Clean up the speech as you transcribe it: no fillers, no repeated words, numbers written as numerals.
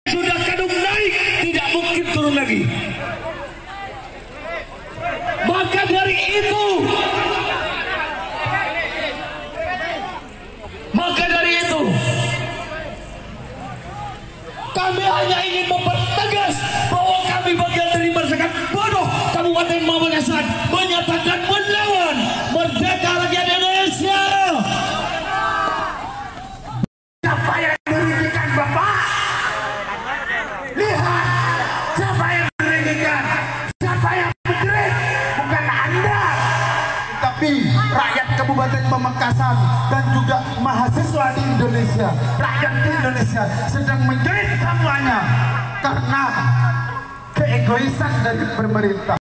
Sudah kadung naik, tidak mungkin turun lagi. Maka dari itu, kami hanya ingin mempertegas bahwa kami bagian dari masyarakat bodoh Kabupaten Pamekasan menyatakan melawan merdeka rakyat Indonesia. Siapa yang merugikan Bapak? Lihat siapa yang merugikan, siapa yang menjerit, bukan Anda, tapi rakyat Kabupaten Pamekasan dan juga mahasiswa di Indonesia, rakyat di Indonesia sedang menjerit semuanya karena keegoisan dari pemerintah.